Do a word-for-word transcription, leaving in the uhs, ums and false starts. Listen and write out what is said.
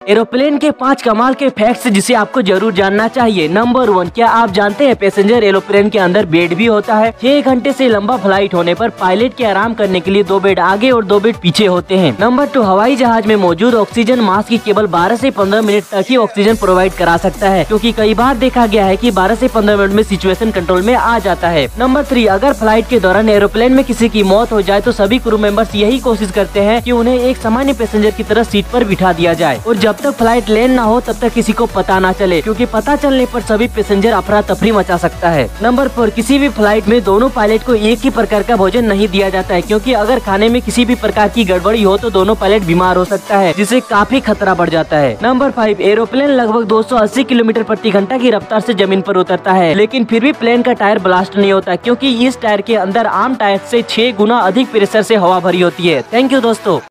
Aeroplane के पांच कमाल के फैक्ट्स जिसे आपको जरूर जानना चाहिए। नंबर वन, क्या आप जानते हैं पैसेंजर एरोप्लेन के अंदर बेड भी होता है। छह घंटे से लंबा फ्लाइट होने पर पायलट के आराम करने के लिए दो बेड आगे और दो बेड पीछे होते हैं। नंबर टू, हवाई जहाज में मौजूद ऑक्सीजन मास्क की केवल बारह से पंद्रह मिनट तक ही ऑक्सीजन प्रोवाइड करा सकता है, क्योंकि कई बार देखा गया है कि बारह से पंद्रह मिनट में सिचुएशन कंट्रोल में आ जाता है। नंबर थ्री, अगर फ्लाइट के दौरान एरोप्लेन में किसी की मौत हो जाए तो सभी क्रू मेंबर्स यही कोशिश करते हैं कि उन्हें एक सामान्य पैसेंजर की तरह सीट पर बिठा दिया जाए और जब तक फ्लाइट लैंड ना हो तब तक किसी को पता ना चले, क्योंकि पता चलने पर सभी पैसेंजर अफरा तफरी मचा सकता है। नंबर फोर, किसी भी फ्लाइट में दोनों पायलट को एक ही प्रकार का भोजन नहीं दिया जाता है, क्योंकि अगर खाने में किसी भी प्रकार की गड़बड़ी हो तो दोनों पायलट बीमार हो सकता है, जिससे काफी खतरा बढ़ जाता है। नंबर फाइव, एरोप्लेन लगभग दो सौ अस्सी किलोमीटर प्रति घंटा की रफ्तार से जमीन पर उतरता है, लेकिन फिर भी प्लेन का टायर ब्लास्ट नहीं होता, क्योंकि इस टायर के अंदर आम टायर से छह गुना अधिक प्रेशर से हवा भरी होती है। थैंक यू दोस्तों।